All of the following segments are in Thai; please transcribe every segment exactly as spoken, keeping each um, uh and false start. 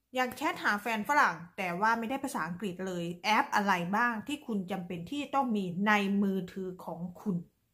อยากแชทหาแฟนฝรั่งแต่ว่าไม่ได้ภาษาอังกฤษเลยแอปอะไรบ้างที่คุณจำเป็นที่ต้องมีในมือถือของคุณ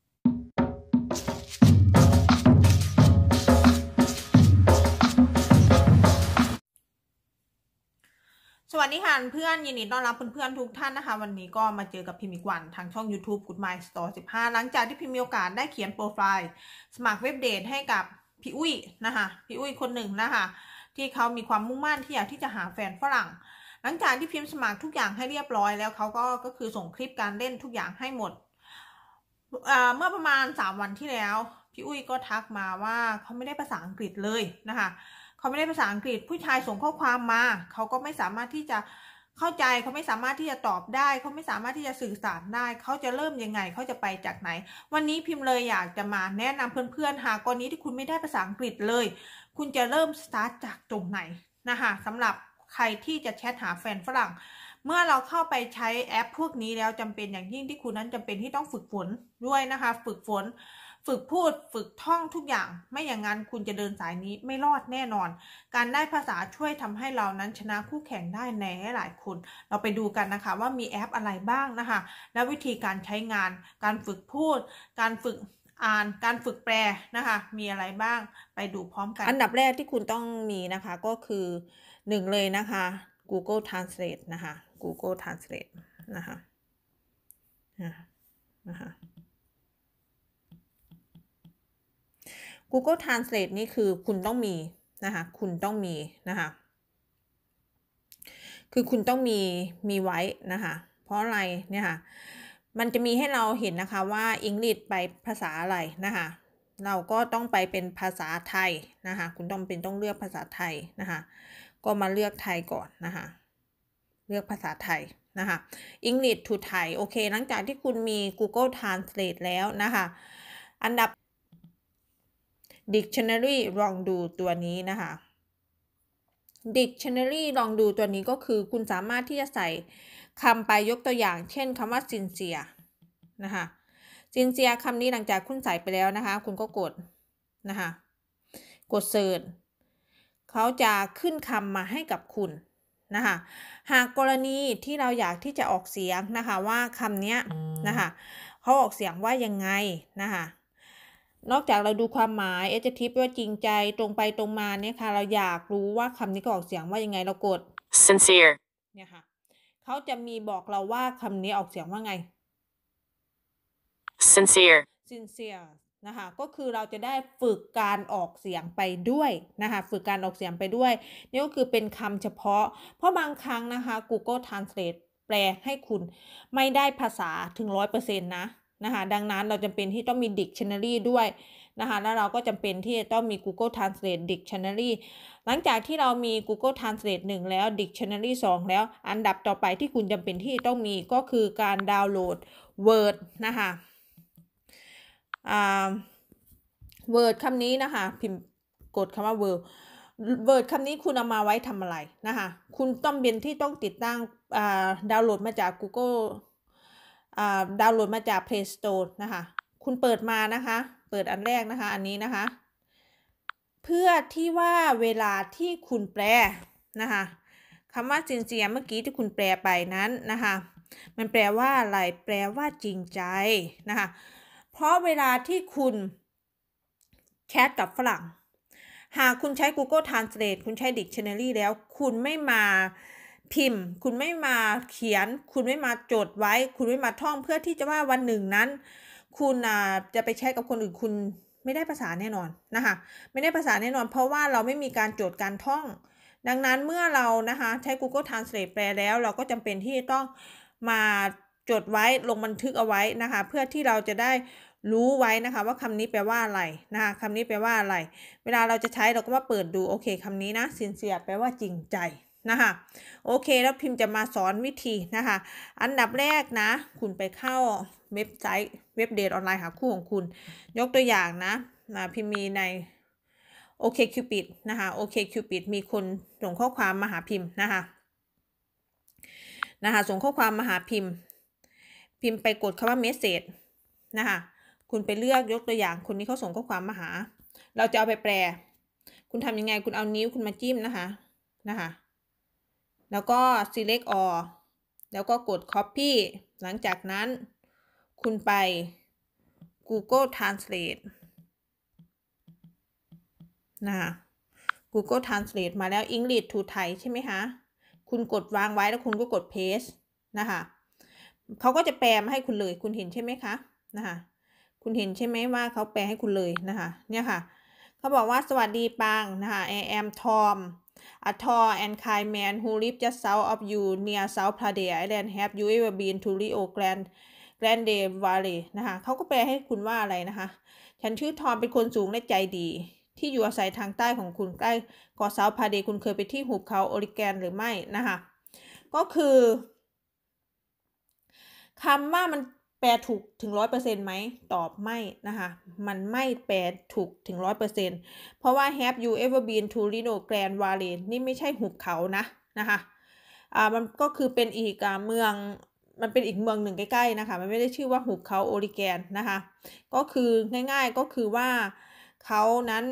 สวัสดีค่ะเพื่อนยินดีต้อนรับเพื่อนๆทุกท่านนะคะวันนี้ก็มาเจอกับพิมพ์อีกวันทางช่อง YouTube Good My Store สิบห้าหลังจากที่พิมพ์มีโอกาสได้เขียนโปรไฟล์สมัครเว็บเดทให้กับพี่อุ้ยนะคะพี่อุ้ยคนหนึ่งนะคะที่เขามีความมุ่งมั่นที่อยากที่จะหาแฟนฝรั่งหลังจากที่พิมพ์สมัครทุกอย่างให้เรียบร้อยแล้วเขาก็ก็คือส่งคลิปการเล่นทุกอย่างให้หมดเมื่อประมาณสามวันที่แล้วพี่อุ้ยก็ทักมาว่าเขาไม่ได้ภาษาอังกฤษเลยนะคะเขาไม่ได้ภาษาอังกฤษผู้ชายส่งข้อความมาเขาก็ไม่สามารถที่จะเข้าใจเขาไม่สามารถที่จะตอบได้เขาไม่สามารถที่จะสื่อสารได้เขาจะเริ่มยังไงเขาจะไปจากไหนวันนี้พิมพ์เลยอยากจะมาแนะนำเพื่อนๆหากกรณีที่คุณไม่ได้ภาษาอังกฤษเลยคุณจะเริ่มสตาร์ทจากตรงไหนนะคะสำหรับใครที่จะแชทหาแฟนฝรั่งเมื่อเราเข้าไปใช้แอปพวกนี้แล้วจำเป็นอย่างยิ่งที่คุณนั้นจำเป็นที่ต้องฝึกฝนด้วยนะคะฝึกฝนฝึกพูดฝึกท่องทุกอย่างไม่อย่างนั้นคุณจะเดินสายนี้ไม่รอดแน่นอนการได้ภาษาช่วยทำให้เรานั้นชนะคู่แข่งได้ในหลายคนเราไปดูกันนะคะว่ามีแอปอะไรบ้างนะคะและวิธีการใช้งานการฝึกพูดการฝึกอ่านการฝึกแปลนะคะมีอะไรบ้างไปดูพร้อมกันอันดับแรกที่คุณต้องมีนะคะก็คือหนึ่งเลยนะคะ Google Translate นะคะ Google Translate นะคะนะคะ Google Translate นี่คือคุณต้องมีนะคะคุณต้องมีนะคะคือคุณต้องมีมีไว้นะคะเพราะอะไรเนี่ยค่ะมันจะมีให้เราเห็นนะคะว่าอังกฤษไปภาษาอะไรนะคะเราก็ต้องไปเป็นภาษาไทยนะคะคุณต้องเป็นต้องเลือกภาษาไทยนะคะก็มาเลือกไทยก่อนนะคะเลือกภาษาไทยนะคะ English to Thai โอเคหลังจากที่คุณมี Google Translate แล้วนะคะอันดับ Dictionary ลองดูตัวนี้นะคะ Dictionary ลองดูตัวนี้ก็คือคุณสามารถที่จะใส่คำไปยกตัวอย่างเช่นคำว่า sincere นะคะ sincere คำนี้หลังจากคุณใส่ไปแล้วนะคะคุณก็กดนะคะกด search เขาจะขึ้นคำมาให้กับคุณนะคะหากกรณีที่เราอยากที่จะออกเสียงนะคะว่าคำนี้นะคะเขาออกเสียงว่ายังไงนะคะนอกจากเราดูความหมาย adjective ว่าจริงใจตรงไปตรงมาเนี่ยค่ะเราอยากรู้ว่าคำนี้ก็ออกเสียงว่ายังไงเรากด sincere เนี่ยค่ะเขาจะมีบอกเราว่าคำนี้ออกเสียงว่าไง sincere sincere นะคะก็คือเราจะได้ฝึกการออกเสียงไปด้วยนะคะฝึกการออกเสียงไปด้วยนี่ก็คือเป็นคำเฉพาะเพราะบางครั้งนะคะ Google Translate แปลให้คุณไม่ได้ภาษาถึง ร้อยเปอร์เซ็นต์ นะนะคะดังนั้นเราจำเป็นที่ต้องมี Dictionary ด้วยนะคะแล้วเราก็จำเป็นที่จะต้องมี Google Translate Dictionary หลังจากที่เรามี Google Translate หนึ่งแล้ว Dictionary สองแล้วอันดับต่อไปที่คุณจำเป็นที่ต้องมีก็คือการดาวน์โหลด Word นะคะอ่า Word คำนี้นะคะพิมพ์กดคำว่า Word Word คำนี้คุณเอามาไว้ทำอะไรนะคะคุณต้องเป็นที่ต้องติดตั้งดาวน์โหลดมาจาก Google ดาวน์โหลดมาจาก Play Store นะคะคุณเปิดมานะคะเปิดอันแรกนะคะอันนี้นะคะเพื่อที่ว่าเวลาที่คุณแปลนะคะคำว่าจริงใจเมื่อกี้ที่คุณแปลไปนั้นนะคะมันแปลว่าอะไรแปลว่าจริงใจนะคะเพราะเวลาที่คุณแชทกับฝรั่งหากคุณใช้ Google Translate คุณใช้ Dictionary แล้วคุณไม่มาพิมพ์คุณไม่มาเขียนคุณไม่มาจดไว้คุณไม่มาท่องเพื่อที่จะว่าวันหนึ่งนั้นคุณจะไปใช้กับคนอื่นคุณไม่ได้ภาษาแน่นอนนะคะไม่ได้ภาษาแน่นอนเพราะว่าเราไม่มีการจดการท่องดังนั้นเมื่อเรานะคะใช้ Google Translate แปลแล้วเราก็จำเป็นที่จะต้องมาจดไว้ลงบันทึกเอาไว้นะคะเพื่อที่เราจะได้รู้ไว้นะคะว่าคำนี้แปลว่าอะไรนะคะคำนี้แปลว่าอะไรเวลาเราจะใช้เราก็มาเปิดดูโอเคคำนี้นะ sincere แปลว่าจริงใจนะคะโอเคแล้วพิมพ์จะมาสอนวิธีนะคะอันดับแรกนะคุณไปเข้าเว็บไซต์เว็บเดทออนไลน์หาคู่ของคุณยกตัวอย่างนะพิมพ์มีใน OkCupid นะคะ OkCupid มีคนส่งข้อความมาหาพิมพ์นะคะนะคะส่งข้อความมาหาพิมพ์พิมพ์ไปกดคำว่า message นะคะคุณไปเลือกยกตัวอย่างคนนี้เขาส่งข้อความมาหาเราจะเอาไปแปลคุณทำยังไงคุณเอานิ้วคุณมาจิ้มนะคะนะคะแล้วก็ select all แล้วก็กด copy หลังจากนั้นคุณไป Google Translate นะคะ Google Translate มาแล้ว English to Thai ใช่ไหมคะคุณกดวางไว้แล้วคุณก็กด paste นะคะเขาก็จะแปลมาให้คุณเลยคุณเห็นใช่ไหมคะนะคะคุณเห็นใช่ไหมว่าเขาแปลให้คุณเลยนะคะเนี่ยค่ะเขาบอกว่าสวัสดีปังนะคะ I am Tom a tall and kind man who lives just south of you near South Pradesh Island have you ever been to Rio Grande Grande Valley นะคะเขาก็แปลให้คุณว่าอะไรนะคะฉันชื่อทอมเป็นคนสูงและใจดีที่อยู่อาศัยทางใต้ของคุณใกล้เกาะเซาท์พาเดคุณเคยไปที่หุบเขาโอริแกนหรือไม่นะคะก็คือคำว่ามันแปลถูกถึง ร้อยเปอร์เซ็นต์ ไหมตอบไม่นะคะมันไม่แปลถูกถึง ร้อยเปอร์เซ็นต์ เพราะว่า have you ever been to Rio Grande Valley นี่ไม่ใช่หุบเขานะนะคะอ่ามันก็คือเป็นอีกอ่าเมืองมันเป็นอีกเมืองหนึ่งใกล้ๆนะคะมันไม่ได้ชื่อว่าหุบเขาโอริแกนนะคะก็คือง่ายๆก็คือว่าเขานั้น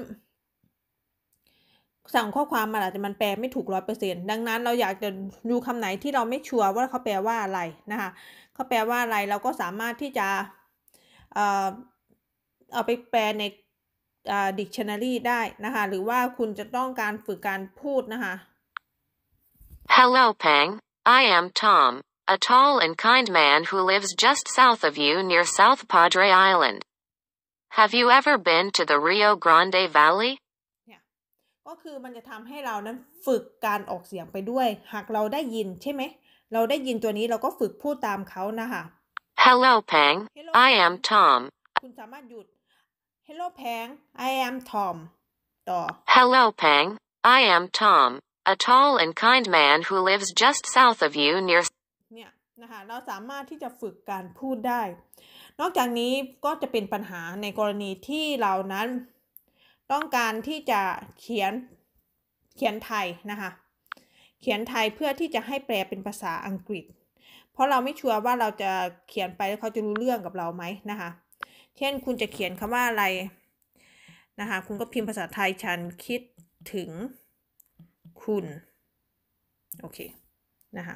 สั่งข้อความมาอาจจะมันแปลไม่ถูก ร้อยเปอร์เซ็นต์ ดังนั้นเราอยากจะดูคำไหนที่เราไม่ชัวร์ว่าเขาแปลว่าอะไรนะคะเขาแปลว่าอะไรเราก็สามารถที่จะเอ่อเอาไปแปลในอ่า dictionary ได้นะคะหรือว่าคุณจะต้องการฝึกการพูดนะคะ Hello Peng, I am Tom, a tall and kind man who lives just south of you near South Padre Island. Have you ever been to the Rio Grande Valley? ก็คือมันจะทำให้เรานั้นฝึกการออกเสียงไปด้วยหากเราได้ยินใช่ไหมเราได้ยินตัวนี้เราก็ฝึกพูดตามเขานะคะ Hello Peng, I am Tom. คุณสามารถหยุด Hello Peng, I am Tom ต่อ Hello Peng, I am Tom, a tall and kind man who lives just south of you near เนี่ยนะคะเราสามารถที่จะฝึกการพูดได้นอกจากนี้ก็จะเป็นปัญหาในกรณีที่เรานั้นต้องการที่จะเขียนเขียนไทยนะคะเขียนไทยเพื่อที่จะให้แปลเป็นภาษาอังกฤษเพราะเราไม่ชัวร์ว่าเราจะเขียนไปแล้วเขาจะรู้เรื่องกับเราไหมนะคะเช่นคุณจะเขียนคำว่าอะไรนะคะคุณก็พิมพ์ภาษาไทยฉันคิดถึงคุณโอเคนะคะ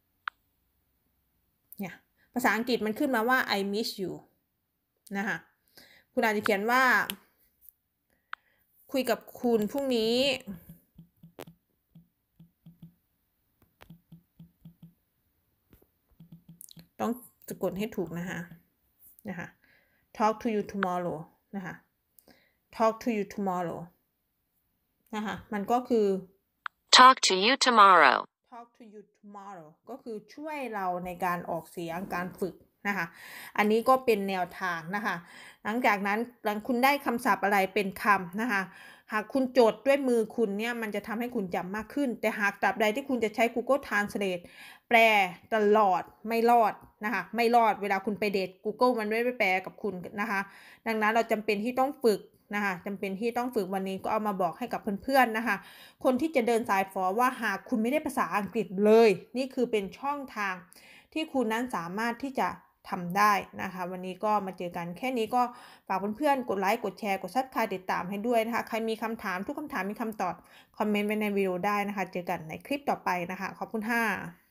เนี่ยภาษาอังกฤษมันขึ้นมาว่า I miss you นะคะคุณอาจจะเขียนว่าคุยกับคุณพรุ่งนี้ต้องสะกดให้ถูกนะคะนะคะ talk to you tomorrow นะคะ talk to you tomorrow นะคะมันก็คือ talk to you tomorrow talk to you tomorrow ก็คือช่วยเราในการออกเสียงการฝึกนะคะอันนี้ก็เป็นแนวทางนะคะหลังจากนั้นหลังคุณได้คำศัพท์อะไรเป็นคำนะคะหากคุณจดด้วยมือคุณเนี่ยมันจะทำให้คุณจำมากขึ้นแต่หากตราบใดที่คุณจะใช้ Google Translate แปลตลอดไม่รอดนะคะไม่รอดเวลาคุณไปเดท Google มันไม่ได้แปลกับคุณนะคะดังนั้นเราจำเป็นที่ต้องฝึกนะคะจำเป็นที่ต้องฝึกวันนี้ก็เอามาบอกให้กับเพื่อนๆนะคะคนที่จะเดินสายฝอว่าหากคุณไม่ได้ภาษาอังกฤษเลยนี่คือเป็นช่องทางที่คุณนั้นสามารถที่จะทำได้นะคะวันนี้ก็มาเจอกันแค่นี้ก็ฝากเพื่อนๆกดไลค์กดแชร์กดซับสไครต์ติดตามให้ด้วยนะคะใครมีคำถามทุกคำถามมีคำตอบคอมเมนต์ไว้ในวิดีโอได้นะคะเจอกันในคลิปต่อไปนะคะขอบคุณค่ะ